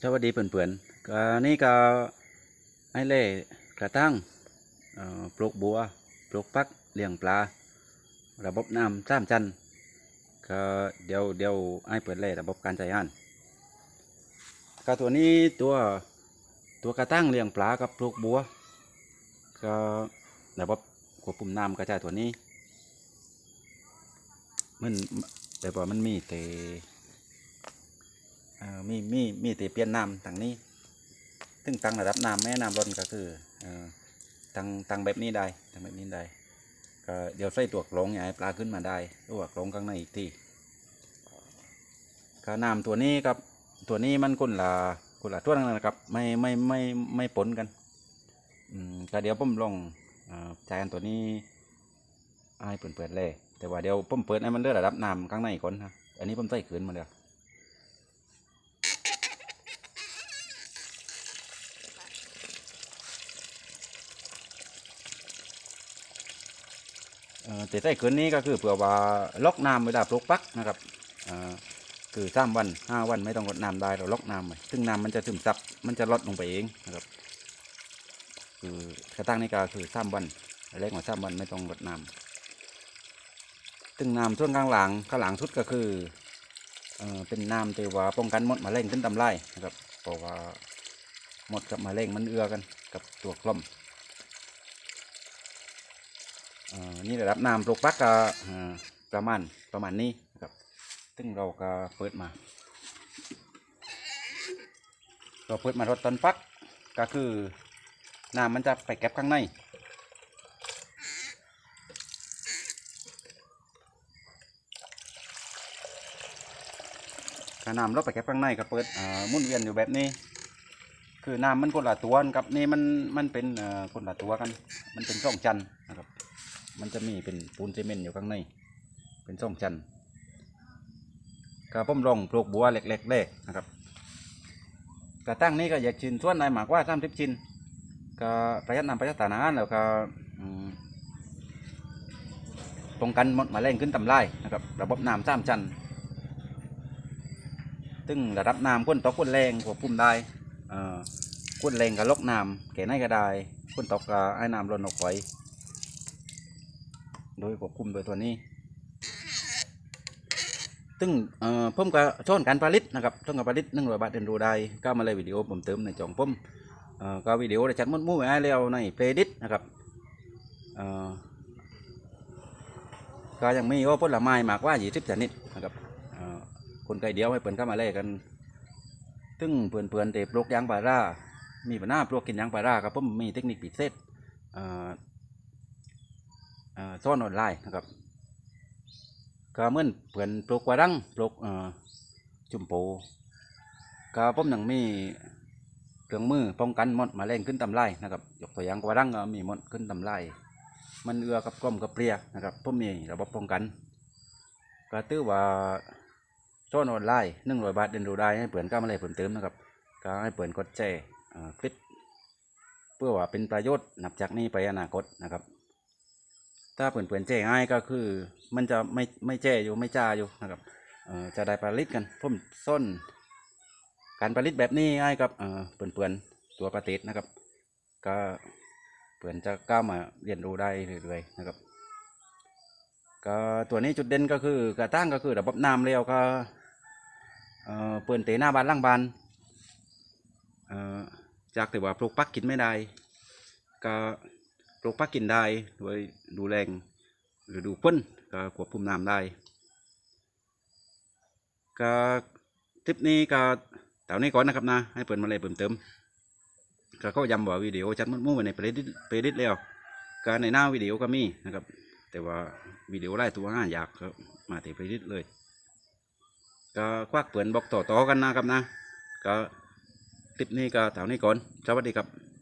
สวัสดีเพื่อนๆก็นี่ก็ไอ้เล่กระตั้งปลูกบัวปลูกพักเลี้ยงปลาระบบน้ำ3 ชั้นก็เดี๋ยวไอ้เปิดเล่ระบบการใช้งานก็ตัวนี้ตัวกระตั้งเลี้ยงปลากับปลูกบัวก็ระบบควบคุมน้ำก็ใช้ตัวนี้มันแบบว่ามันมีแต่มีแต่เปลี่ยนน้ำทางนี้ซึ่งตั้งระดับน้ำแม่น้ำล้นก็คือตั้งแบบนี้ได้ตั้งแบบนี้ได้ก็เดี๋ยวใส่ตัวกรองให้ปลาขึ้นมาได้ตัวกรองข้างในอีกทีก็น้ำตัวนี้กับตัวนี้มันคนละตัวนั่นนะครับไม่ปนกันก็เดี๋ยวผมลองใช้อันตัวนี้ให้เปิดเลยแต่ว่าเดี๋ยวผมเปิดให้มันเลือดระดับน้ำข้างในก่อนนะอันนี้ผมใส่ขืนมาเดี๋ยวแต่ใส่ขืนนี้ก็คือเผื่อว่าล็อกน้ำเวลาปลูกปักนะครับคือ3 วัน 5 วันไม่ต้องรดน้ำได้เราล็อกน้ำไว้ซึ่งน้ำมันจะซึมซับมันจะลดลงไปเองนะครับคือกระตั้งนี่ก็คือ3 วันเล็กกว่า3 วันไม่ต้องรดน้ำซึ่งน้ำส่วนข้างหลังสุดก็คือเป็นน้ำที่ว่าป้องกันมดแมลงขึ้นตำไรนะครับเพราะว่ามดกับแมลงมันเอื้อกันกับตัวกล่อมนี่ระดับน้ำปลูกปักก็ประมาณนี้นะครับซึ่งเราก็เปิดมารดต้นปักก็คือน้ำมันจะไปเก็บข้างในถ้าน้ำเราไปเก็บข้างในก็เปิดหมุนเวียนอยู่แบบนี้คือน้ำมันคนละตัวกับนี่มันเป็นคนละตัวกันมันเป็น2 ชั้นนะครับมันจะมีเป็นปูนซีเมนต์อยู่ข้างในเป็น2 ชั้นก็ผมลองปลูกบัวเล็กๆนะครับกระตั้งนี้ก็อยากชิ้นส่วนในหมากว่า30 ชิ้นก็ประหยัดน้ำประหยัดสารอาหารแล้วก็ป้องกันมดแมลงขึ้นตำไรนะครับระบบน้ำ3 ชั้นซึ่งระดับน้ำก้นตกก้นแรงควบคุมได้ก้นแรงกับลกน้ำแก่ไหนก็ได้ก้นตกก็ให้น้ำล้นออกไปโดยควบคุมโดยตัวนี้ซึ่งเพิ่มกับช่อนการผลิตนะครับช่อนการผลิต100 บาทเรียนรู้ได้ก็มาเลยวิดีโอผมเติมในจ่องผมก็วิดีโอได้จัดมุ่งไว้แล้วในเพลย์ลิสต์นะครับก็ยังมีว่าผลไม้มากว่า20 ชนิดนะครับคนไกลเดียวให้เปิดเข้ามาเล่กันซึ่งเพื่อนเตะปลูกยางพารามีปัญหาปลูกกินยางพาราครับผมมีเทคนิคพิเศษสอนออนไลน์นะครับก็เหมือนเพื่อนปลูกกวาดังปลูกจุ่มโปก็ผมยังมีเครื่องมือป้องกันมดแมลงขึ้นตำไรนะครับยกตัวอย่างกวาดังก็มีมดขึ้นตำไรมันเอื้อกับกลมกับเปรี้ยนะครับผมมีระบบป้องกันก็ถือว่าสอนออนไลน์100 บาทเรียนรู้ได้ให้เพื่อนก็มาเลยเพิ่มเติมนะครับก็ให้เพื่อนกดแชร์คลิปเพื่อว่าเป็นประโยชน์นับจากนี้ไปอนาคตนะครับถ้าเพื่อนแจ้ง่ายก็คือมันจะไม่แจ้อยู่ไม่จ้าอยู่นะครับจะได้ผลิตกันผมส้นการผลิตแบบนี้ง่ายกับเพื่อนตัวประเทศนะครับก็เพื่อนจะก้าวมาเรียนรู้ได้เรื่อยๆนะครับก็ตัวนี้จุดเด่นก็คือกระตั้งก็คือระบบน้ำเร็วก็เปิดเตะหน้าบ้านล่างบ้านจากแต่ว่าปลูกปักกินไม่ได้ก็ปลูกปักกินได้โดยดูแรงหรือดูพ่นก็ควบคุมน้ำได้ก็คลิปนี้ก็เท่านี้ก่อนนะครับนะให้เปิดมาเลยเพิ่มเติมก็เขาย้ำว่าวิดีโอจัดมุ่งไปในเพลย์ลิสต์แล้วก็ในหน้าวิดีโอก็มีนะครับแต่ว่าวิดีโอไล่ตัวอยากมาที่เพลย์ลิสต์เลยก็ควักเปิดบอกต่อกันนะครับนะก็คลิปนี้ก็เท่านี้ก่อนสวัสดีครับ